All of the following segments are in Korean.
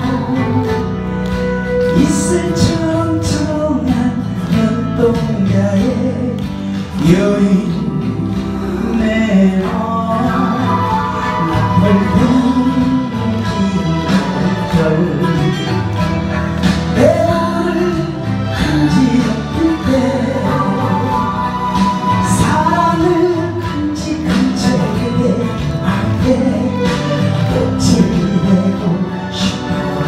있을 청청한 눈동자에 여인의 나팔 분기는 절 배를 흔지었을 때 사랑을 흔지은 채에게 앞에 꽃이 되고 싶어라.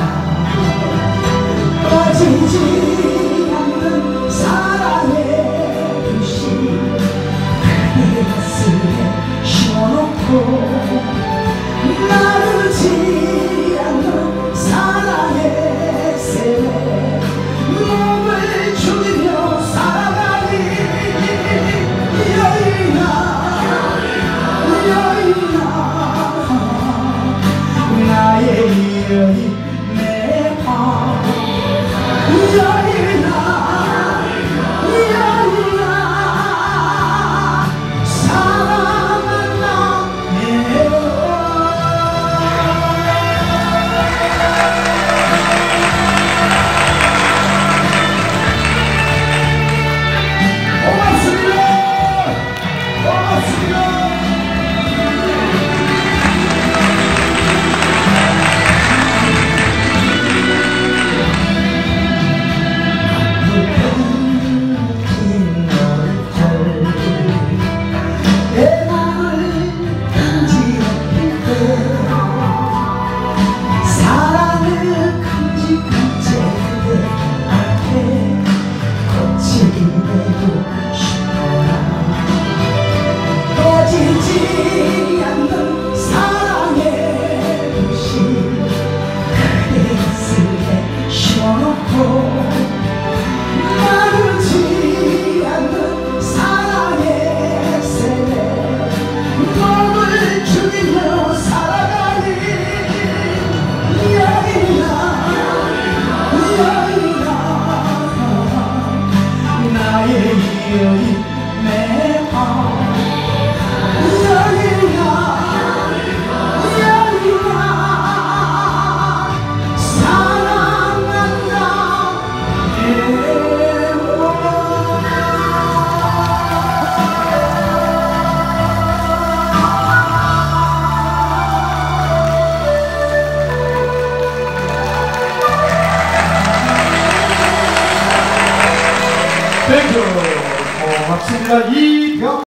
꺼지지 않는 사랑의 불씨 그대 가슴에 씌워놓고 나르지 않는 사랑의 샘에 몸을 죽이며 살아가니 여인아 여인아 나의 여인 내 방 여인아 여인아 사랑한다 고맙습니다. 고맙습니다. 내 맘을 흔지었을 때 사랑을 흔지은 채 앞에 꽃이 되고 싶어라. 꺼지지 않는 사랑의 불씨 그대 가슴에 씌워놓고 마르지 않는 사랑의 샘에 몸을 죽이며 살아가니 여인아 여인아 나의 여인 내 방 여인아 여인아 사랑한다 땡큐. 고맙습니다. 이병